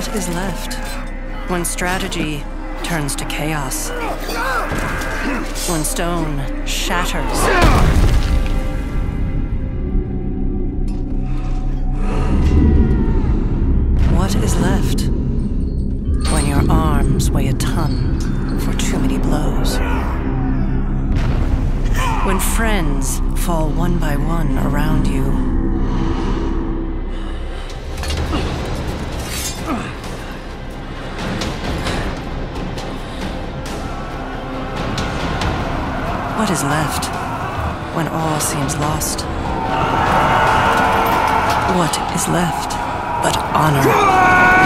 What is left when strategy turns to chaos? When stone shatters? What is left when your arms weigh a ton for too many blows? When friends fall one by one around you? What is left when all seems lost? What is left but honor?